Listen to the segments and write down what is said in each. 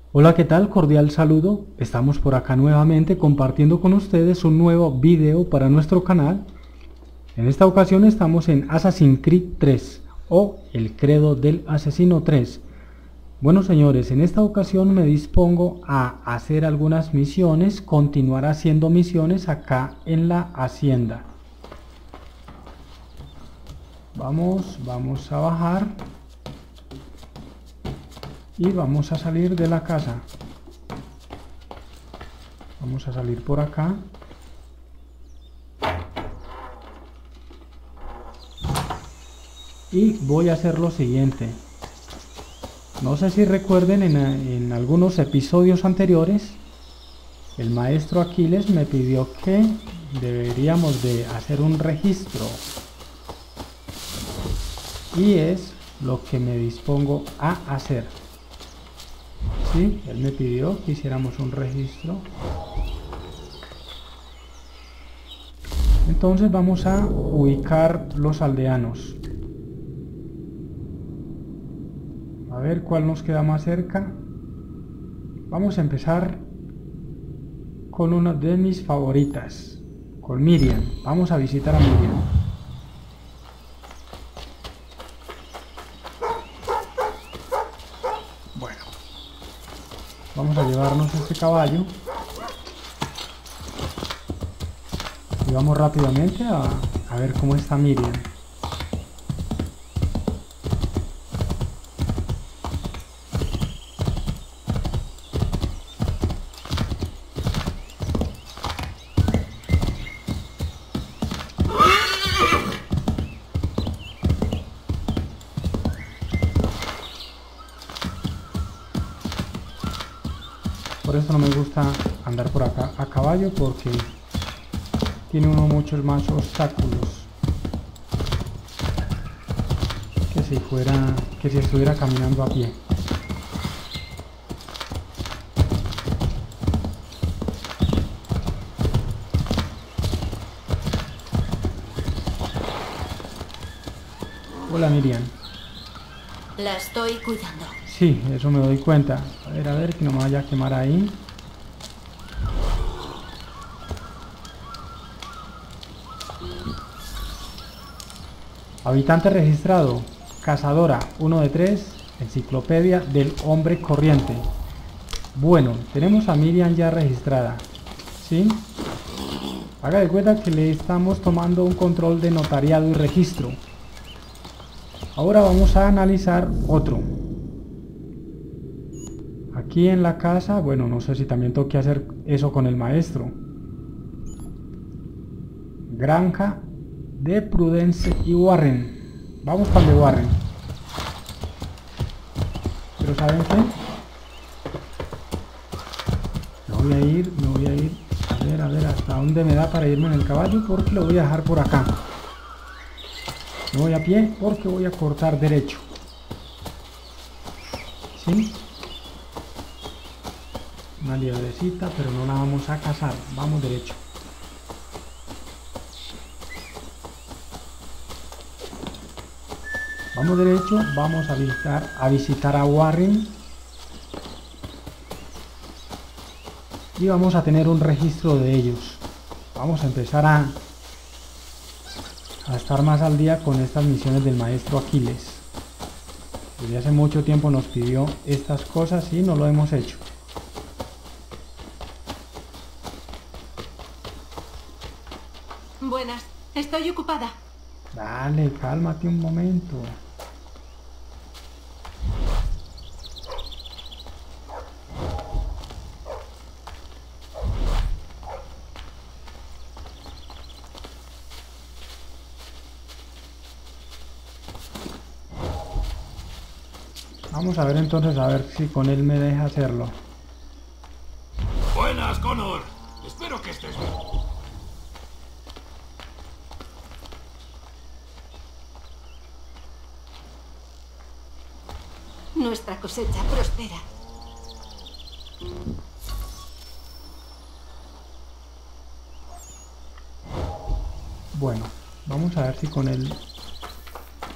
Hola, ¿qué tal? Cordial saludo. Estamos por acá nuevamente compartiendo con ustedes un nuevo video para nuestro canal. En esta ocasión estamos en Assassin's Creed 3 o El Credo del Asesino 3. Bueno, señores, en esta ocasión me dispongo a hacer algunas misiones, continuar haciendo misiones acá en la hacienda. Vamos a bajar y vamos a salir de la casa. Vamos a salir por acá. Y voy a hacer lo siguiente. No sé si recuerden en algunos episodios anteriores, el maestro Aquiles me pidió que deberíamos de hacer un registro. Y es lo que me dispongo a hacer. Sí, él me pidió que hiciéramos un registro. Entonces vamos a ubicar los aldeanos. A ver cuál nos queda más cerca. Vamos a empezar con una de mis favoritas, con Miriam. Vamos a visitar a Miriam. Bueno, vamos a llevarnos este caballo y vamos rápidamente a ver cómo está Miriam. Por eso no me gusta andar por acá a caballo, porque tiene uno muchos más obstáculos que si estuviera caminando a pie. Hola, Miriam. La estoy cuidando. Sí, eso me doy cuenta. A ver, que no me vaya a quemar ahí. Habitante registrado, cazadora, 1 de 3, enciclopedia del hombre corriente. Bueno, tenemos a Miriam ya registrada, ¿sí? Haga de cuenta que le estamos tomando un control de notariado y registro. Ahora vamos a analizar otro. Aquí en la casa, bueno, no sé si también tengo que hacer eso con el maestro. Granja de Prudence y Warren. Vamos para el de Warren. Pero ¿saben qué? Me voy a ir a ver hasta dónde me da para irme en el caballo, porque lo voy a dejar por acá. Me voy a pie porque voy a cortar derecho. ¿Sí? Una liebrecita, pero no la vamos a cazar. Vamos derecho. Vamos derecho, vamos a visitar a Warren. Y vamos a tener un registro de ellos. Vamos a empezar a estar más al día con estas misiones del maestro Aquiles. Desde hace mucho tiempo nos pidió estas cosas y no lo hemos hecho. Buenas, estoy ocupada. Dale, cálmate un momento. Vamos a ver entonces, a ver si con él me deja hacerlo. Buenas, Connor. Espero que estés bien. Nuestra cosecha prospera. Bueno, vamos a ver si con el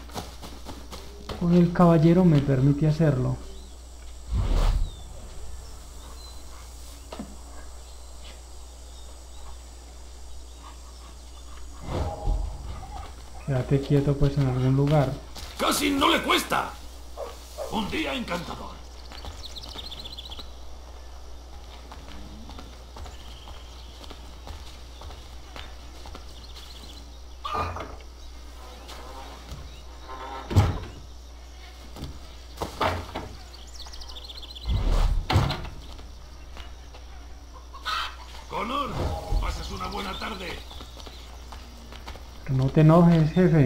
caballero me permite hacerlo. esté quieto pues en algún lugar. ¡Casi no le cuesta! Un día encantador. Connor, pasas una buena tarde. Pero no te enojes, jefe.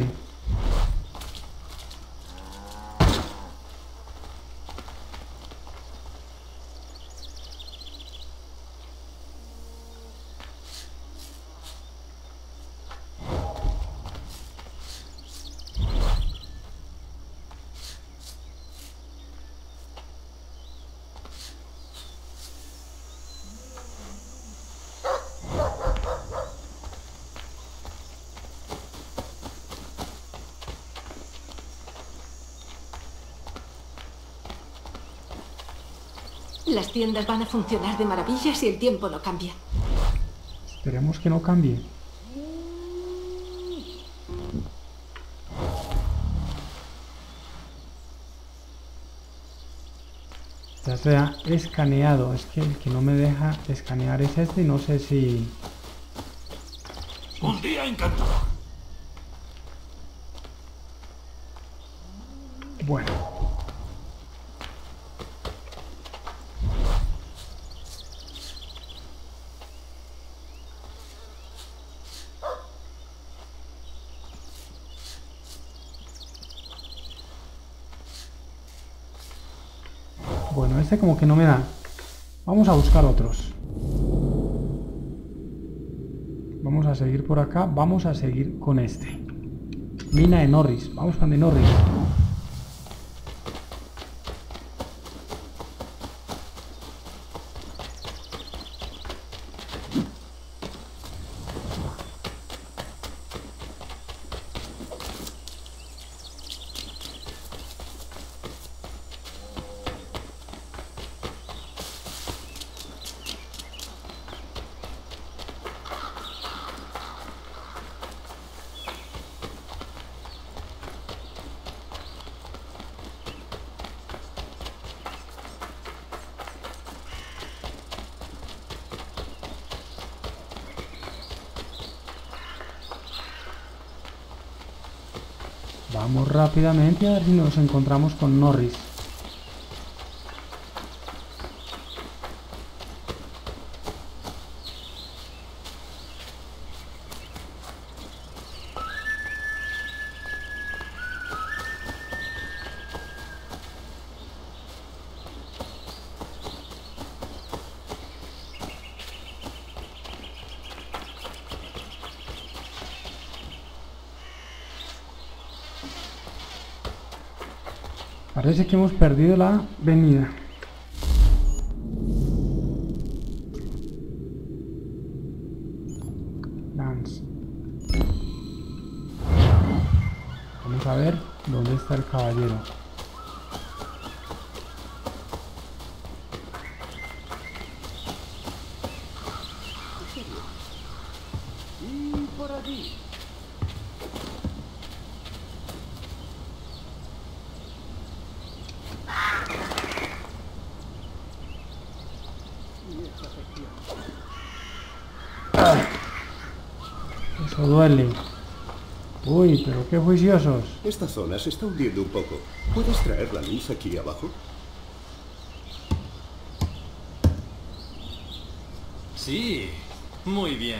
Las tiendas van a funcionar de maravilla si el tiempo no cambia. Esperemos que no cambie. Ya se ha escaneado. Es que el que no me deja escanear es este y no sé si... Un día encantador. Bueno. Bueno, este como que no me da. Vamos a buscar otros. Vamos a seguir por acá. Vamos a seguir con este. Mina de Norris. Vamos para de Norris. Vamos rápidamente a ver si nos encontramos con Norris. Parece que hemos perdido la avenida. Lance. Vamos a ver dónde está el caballero. Y por allí. Eso duele. Uy, pero qué juiciosos. Esta zona se está hundiendo un poco. ¿Puedes traer la luz aquí abajo? Sí, muy bien.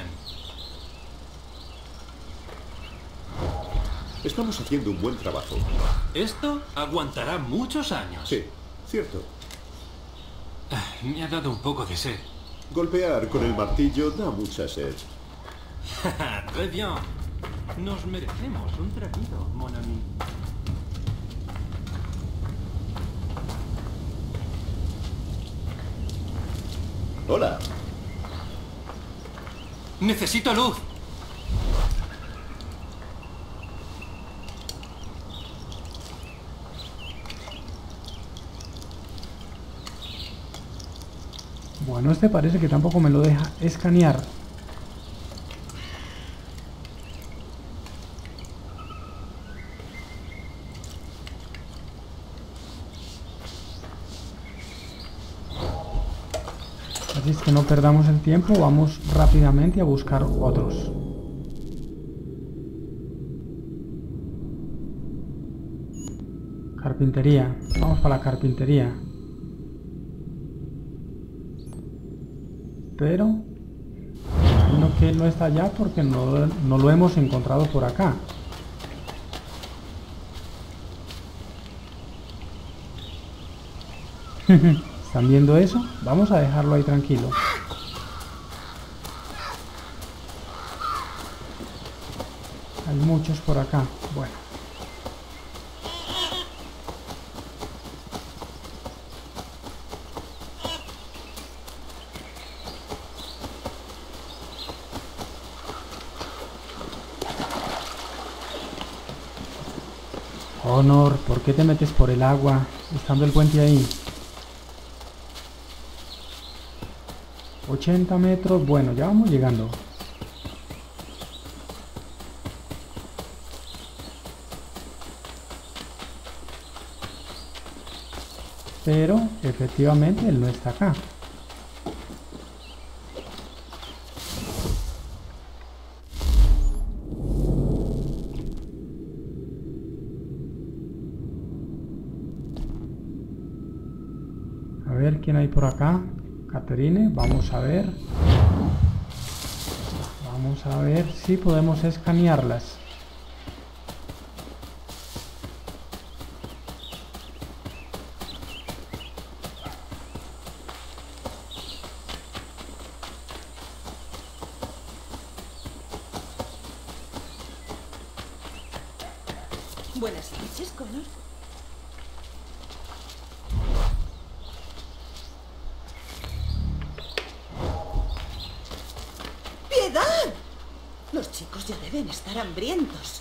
Estamos haciendo un buen trabajo. Esto aguantará muchos años. Sí, cierto. Me ha dado un poco de sed. Golpear con el martillo da mucha sed. Très bien. Nos merecemos un traguito, mon ami. Hola. Necesito luz. Bueno, este parece que tampoco me lo deja escanear. Así es que no perdamos el tiempo, vamos rápidamente a buscar otros. Carpintería, vamos para la carpintería. Pero imagino que él no está allá porque no lo hemos encontrado por acá. ¿Están viendo eso? Vamos a dejarlo ahí tranquilo. Hay muchos por acá. Bueno. Honor, ¿por qué te metes por el agua estando el puente ahí? 80 metros, bueno, ya vamos llegando. Pero efectivamente él no está acá. A ver quién hay por acá. Catherine, vamos a ver. Vamos a ver si podemos escanearlas. Buenas noches, Connor. ¡Piedad! Los chicos ya deben estar hambrientos.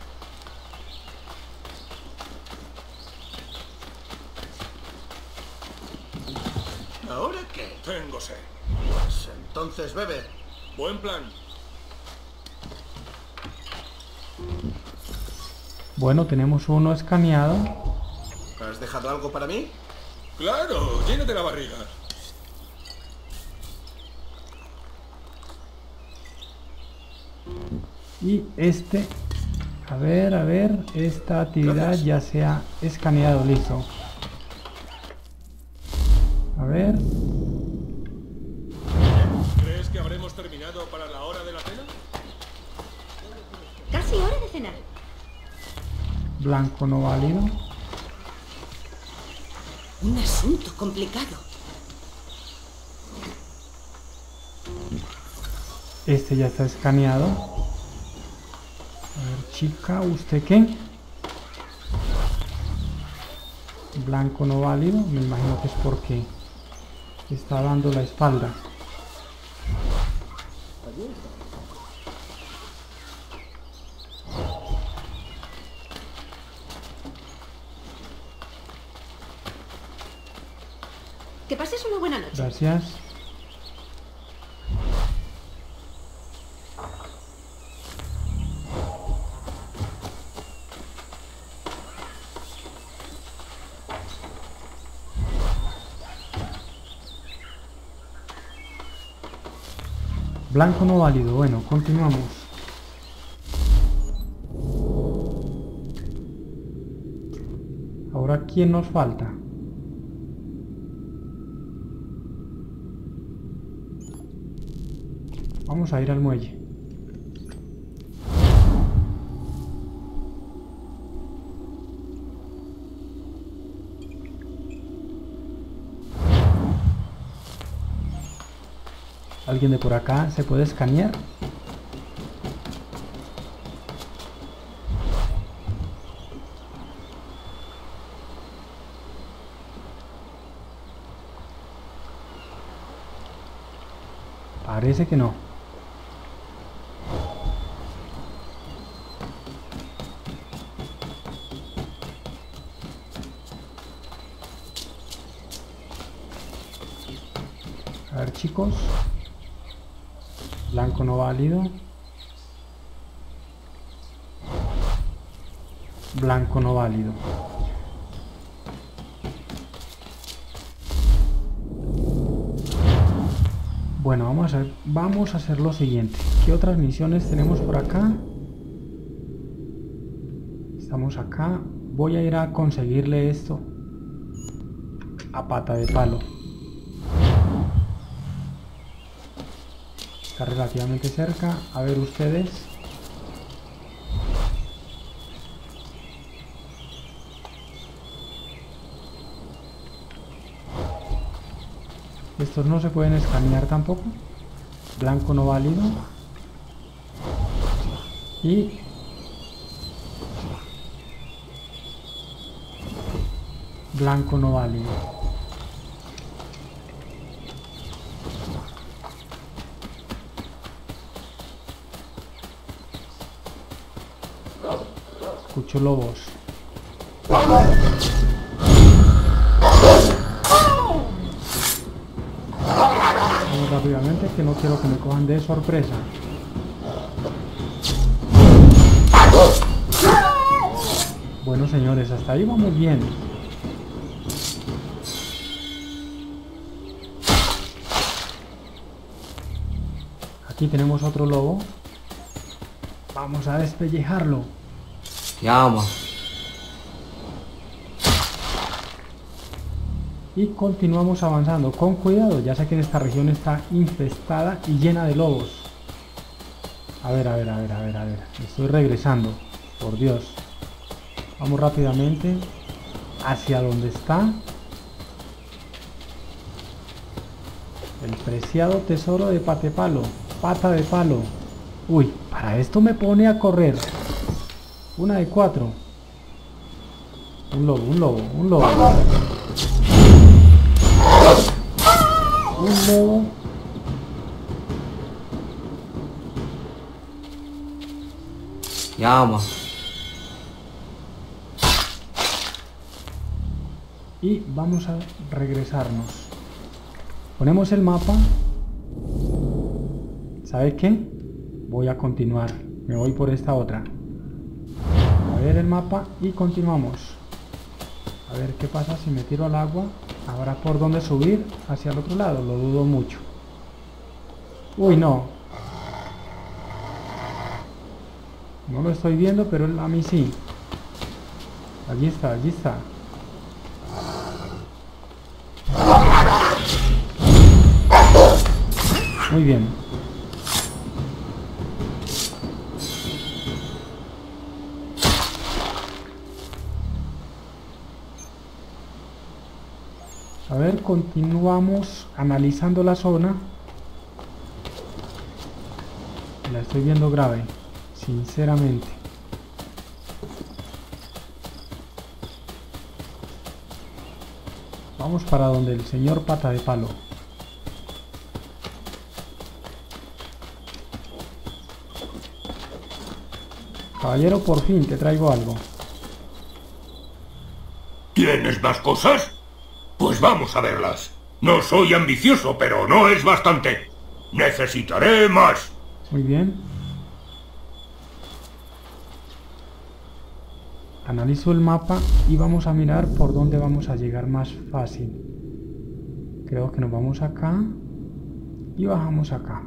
¿Ahora qué? Tengo sed. Pues entonces bebe. Buen plan. Bueno, tenemos uno escaneado. ¿Has dejado algo para mí? Claro, llénate la barriga. Y este, a ver, esta actividad Gracias. ya se ha escaneado, listo. A ver, ¿Crees que habremos terminado para la hora de la cena? Casi hora de cenar. blanco no válido. Un asunto complicado. Este ya está escaneado. A ver, chica, ¿usted qué? Blanco no válido, me imagino que es porque está dando la espalda. Que pases una buena noche. Gracias. Blanco no válido. Bueno, continuamos. Ahora, ¿quién nos falta? Vamos a ir al muelle. ¿Alguien de por acá se puede escanear? Parece que no. A ver, chicos. Blanco no válido. Blanco no válido. Bueno, vamos a hacer lo siguiente. ¿Qué otras misiones tenemos por acá? Estamos acá. Voy a ir a conseguirle esto a Pata de Palo. Está relativamente cerca. A ver ustedes. Estos no se pueden escanear tampoco. Blanco no válido. Y blanco no válido. Escucho lobos. Vamos rápidamente, que no quiero que me cojan de sorpresa. Bueno, señores, hasta ahí vamos bien. Aquí tenemos otro lobo. Vamos a despellejarlo. Llama. Y continuamos avanzando con cuidado. Ya sé que en esta región está infestada y llena de lobos. A ver. Estoy regresando. Por Dios. Vamos rápidamente hacia donde está el preciado tesoro de Pata de Palo. Uy, para esto me pone a correr. Una de 4. Un lobo. Un lobo. Llama. Y vamos a regresarnos. Ponemos el mapa. ¿Sabe qué? Voy a continuar. Me voy por esta otra. A ver el mapa y continuamos. A ver qué pasa si me tiro al agua. ¿Habrá por dónde subir hacia el otro lado? Lo dudo mucho. Uy, no. No lo estoy viendo, pero a mí sí. Allí está. Muy bien. A ver, continuamos analizando la zona. La estoy viendo grave, sinceramente. Vamos para donde el señor Pata de Palo. Caballero, por fin te traigo algo. ¿Tienes más cosas? Pues vamos a verlas. No soy ambicioso, pero no es bastante. Necesitaré más. Muy bien. Analizo el mapa y vamos a mirar por dónde vamos a llegar más fácil. Creo que nos vamos acá y bajamos acá.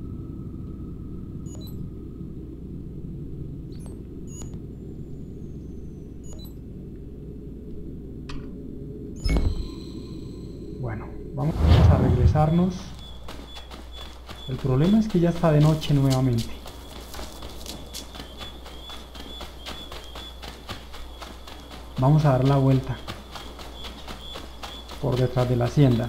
Bueno, vamos a regresarnos. El problema es que ya está de noche nuevamente. Vamos a dar la vuelta por detrás de la hacienda.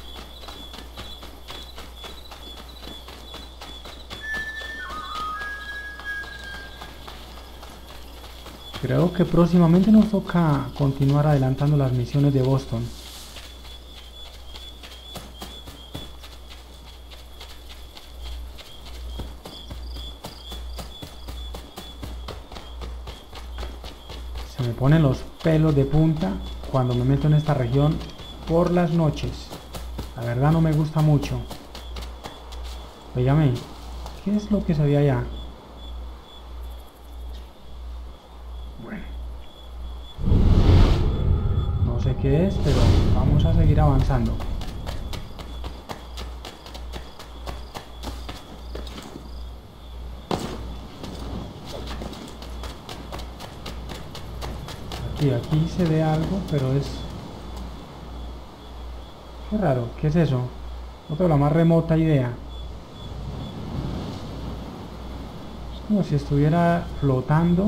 Creo que próximamente nos toca continuar adelantando las misiones de Boston. Se me ponen los pelos de punta cuando me meto en esta región por las noches. La verdad no me gusta mucho. Óigame, ¿qué es lo que se ve allá? Bueno, no sé qué es, pero vamos a seguir avanzando. Sí, aquí se ve algo, pero es... Qué raro, ¿qué es eso? No tengo la más remota idea. Es como si estuviera flotando.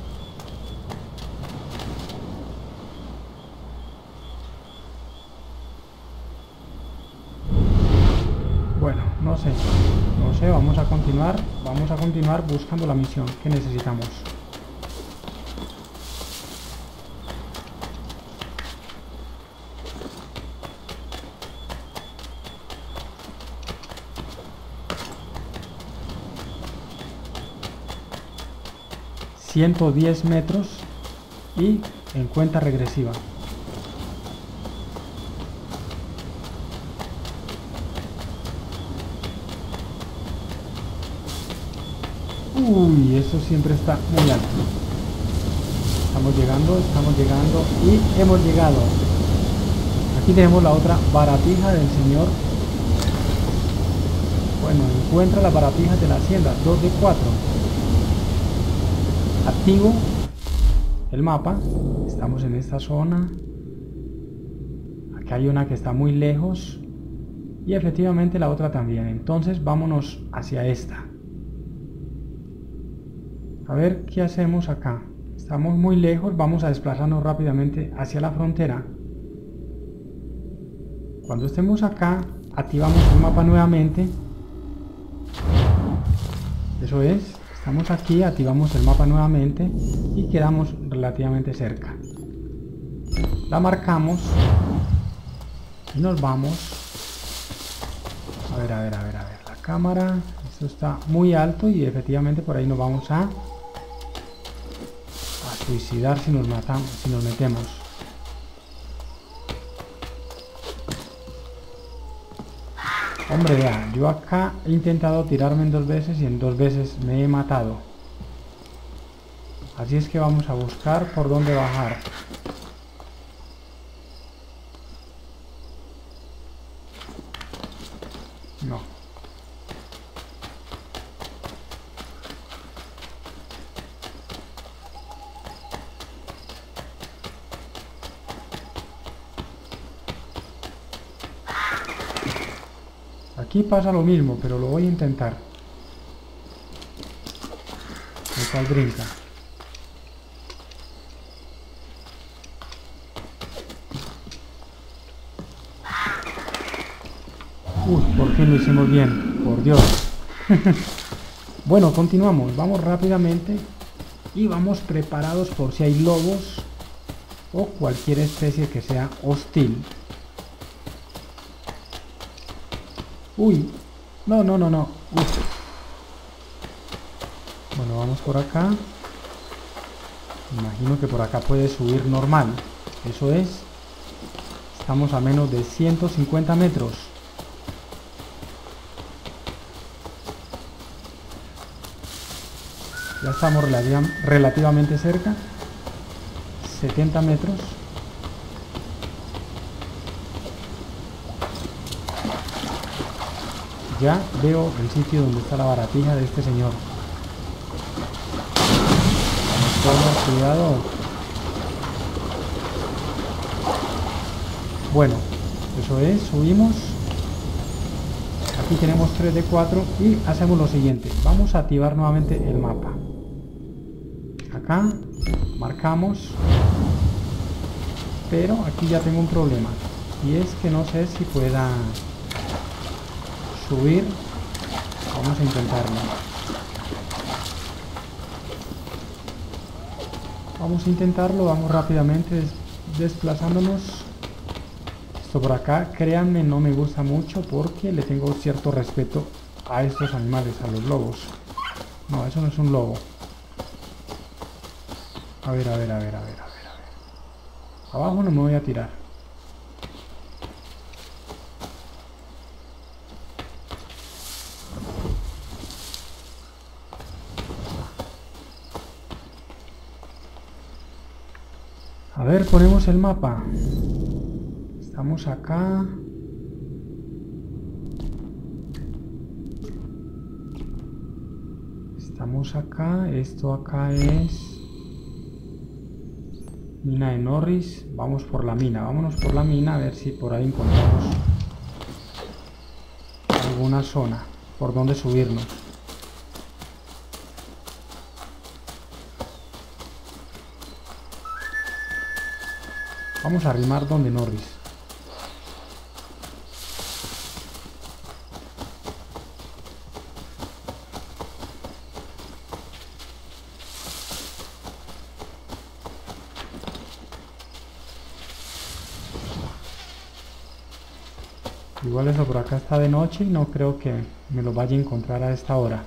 Bueno, no sé, vamos a continuar buscando la misión que necesitamos. ...110 metros... ...y en cuenta regresiva. Uy, eso siempre está muy alto. Estamos llegando y hemos llegado. Aquí tenemos la otra baratija del señor. Bueno, encuentra las baratijas de la hacienda, 2 de 4. Activo el mapa. Estamos en esta zona. Acá hay una que está muy lejos. Y efectivamente la otra también. Entonces vámonos hacia esta. A ver qué hacemos acá. Estamos muy lejos, vamos a desplazarnos rápidamente hacia la frontera. Cuando estemos acá, activamos el mapa nuevamente. Eso es, estamos aquí, activamos el mapa nuevamente y quedamos relativamente cerca. La marcamos y nos vamos. A ver, la cámara, esto está muy alto y efectivamente por ahí nos vamos a suicidar si nos matamos, si nos metemos. Hombre, vea, yo acá he intentado tirarme en 2 veces y en 2 veces me he matado. Así es que vamos a buscar por dónde bajar. No. Aquí pasa lo mismo, pero lo voy a intentar. Me cual brinca. Uy, por fin lo hicimos bien, por Dios. Bueno, continuamos, vamos rápidamente y vamos preparados por si hay lobos o cualquier especie que sea hostil. Uy, no. Uf. Bueno, vamos por acá. Imagino que por acá puede subir normal. Eso es. Estamos a menos de 150 metros. Ya estamos relativamente cerca. 70 metros. Ya veo el sitio donde está la baratija de este señor. Vamos, cuidado. Bueno, eso es, subimos. Aquí tenemos 3 de 4 y hacemos lo siguiente. Vamos a activar nuevamente el mapa. Acá marcamos. Pero aquí ya tengo un problema. Y es que no sé si pueda subir. Vamos a intentarlo. Vamos a intentarlo, vamos rápidamente desplazándonos. Esto por acá, créanme, no me gusta mucho porque le tengo cierto respeto a estos animales, a los lobos. No, eso no es un lobo. A ver. Abajo no me voy a tirar. A ver, ponemos el mapa. Estamos acá. Estamos acá. Esto acá es Mina de Norris. Vamos por la mina. Vámonos por la mina a ver si por ahí encontramos alguna zona por donde subirnos. Vamos a arrimar donde Norris. Igual eso por acá está de noche y no creo que me lo vaya a encontrar a esta hora.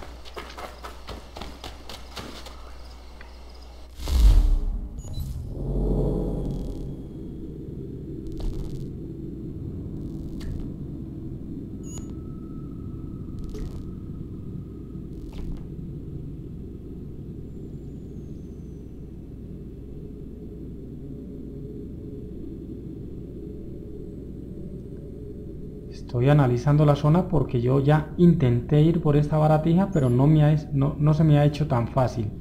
Estoy analizando la zona porque yo ya intenté ir por esta baratija, pero no se me ha hecho tan fácil.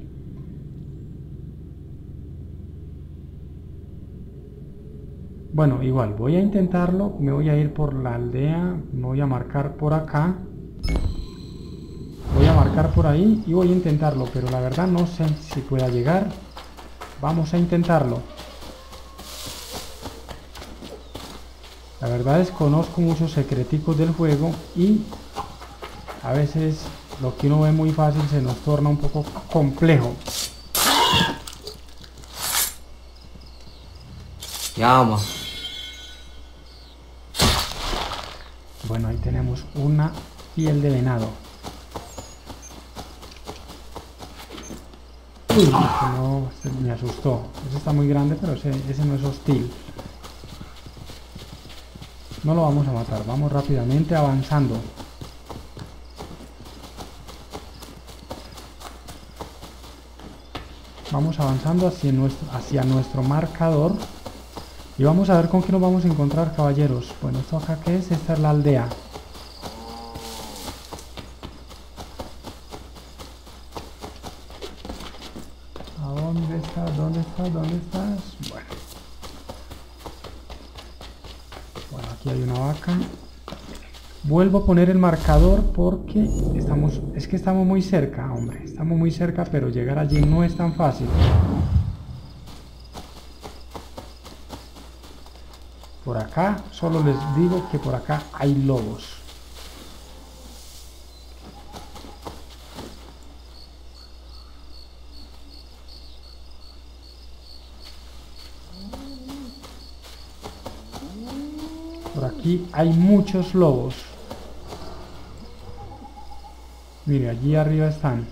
Bueno, igual, voy a intentarlo. Me voy a ir por la aldea. Me voy a marcar por acá. Voy a marcar por ahí y voy a intentarlo, pero la verdad no sé si pueda llegar. Vamos a intentarlo. La verdad desconozco muchos secreticos del juego y a veces lo que uno ve muy fácil se nos torna un poco complejo. Llama. Bueno, ahí tenemos una piel de venado. Uy, ese no, me asustó. Ese está muy grande, pero ese no es hostil. No lo vamos a matar, vamos rápidamente avanzando. Vamos avanzando hacia nuestro marcador. Y vamos a ver con qué nos vamos a encontrar, caballeros. Bueno, ¿esto acá qué es? Esta es la aldea. ¿A dónde estás? ¿Dónde estás? ¿Dónde estás? Bueno, aquí hay una vaca. Vuelvo a poner el marcador porque estamos muy cerca, hombre. Estamos muy cerca, pero llegar allí no es tan fácil. Por acá, solo les digo que por acá hay lobos. Por aquí hay muchos lobos. Mire, allí arriba están.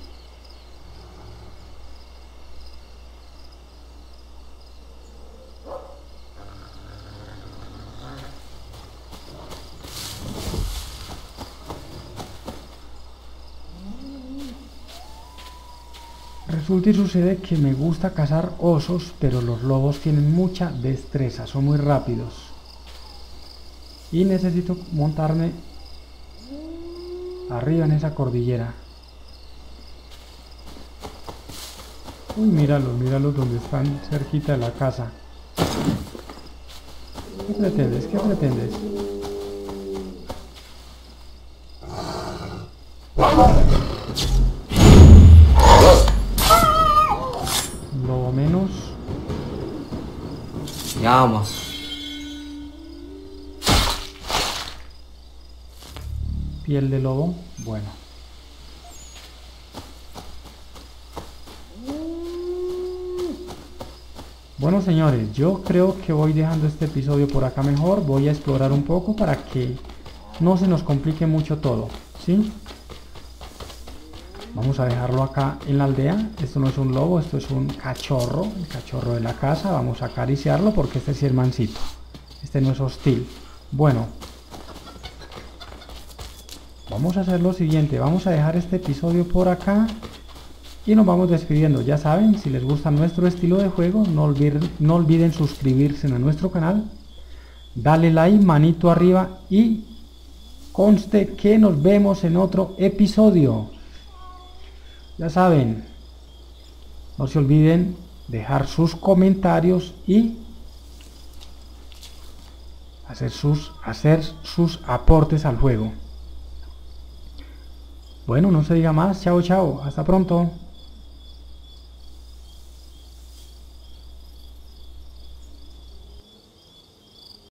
Resulta y sucede que me gusta cazar osos, pero los lobos tienen mucha destreza, son muy rápidos. Y necesito montarme arriba en esa cordillera. Uy, míralos donde están cerquita de la casa. ¿Qué pretendes? ¿Qué pretendes? Lobo menos. Llama. Piel de lobo. Bueno. Bueno, señores, yo creo que voy dejando este episodio por acá mejor. Voy a explorar un poco para que no se nos complique mucho todo, ¿sí? Vamos a dejarlo acá en la aldea. Esto no es un lobo, esto es un cachorro, el cachorro de la casa. Vamos a acariciarlo porque este sí es mansito. Este no es hostil. Bueno, vamos a hacer lo siguiente. Vamos a dejar este episodio por acá y nos vamos despidiendo. Ya saben, si les gusta nuestro estilo de juego, no olviden suscribirse a nuestro canal. Dale like, manito arriba y conste que nos vemos en otro episodio. Ya saben, no se olviden dejar sus comentarios y hacer sus aportes al juego. Bueno, no se diga más. Chao, chao. Hasta pronto.